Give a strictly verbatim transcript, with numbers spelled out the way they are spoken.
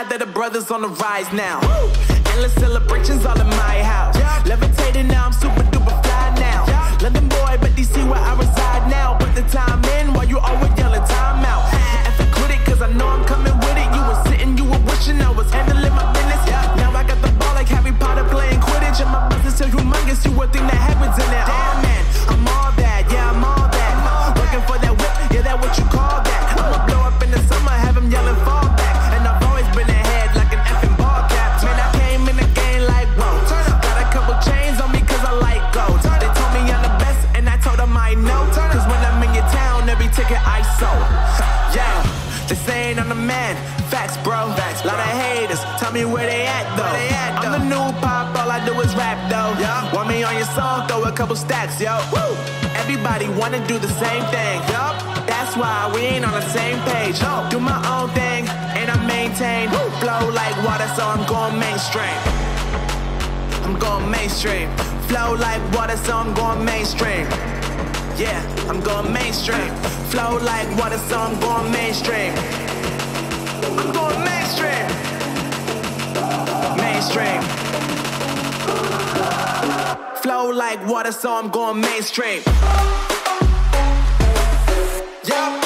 that the brothers on the rise now. Woo! Endless celebrations all in my house. Yeah. Levitating now, I'm super duper fly now. Yeah. London boy, but D C where I reside now. Put the time in while you always yelling time out. And for quit it, cause I know I'm coming with it. You were sitting, you were wishing I was handling my business. Yeah. Now I got the ball like Harry Potter playing Quidditch. And my business so humongous, you would think that happens in there. Damn man, I'm all that, yeah, I'm all that. Working for that whip, yeah, that what you call that. I'ma blow up in the summer, have him yelling fall back. And I've always been ahead like an effing ball cap. Man, I came in the game like, whoa. Got a couple chains on me cause I like gold. They told me I'm the best and I told them I know. Cause when I'm in your town, every ticket I sold. Yeah, they saying I'm the man. Facts, bro. Facts, lot of haters. Tell me where they at though. They at, I'm though. The new pop, all I do is rap though. Yeah. Want me on your song, throw a couple stacks, yo. Woo. Everybody wanna do the same thing. Yup. That's why we ain't on the same page. No. Do my own thing, and I maintain. Woo. Flow like water, so I'm going mainstream. I'm going mainstream. Flow like water, so I'm going mainstream. Yeah, I'm going mainstream. Flow like water, so I'm going mainstream. I'm going mainstream. Mainstream. Flow like water, so I'm going mainstream. Yeah.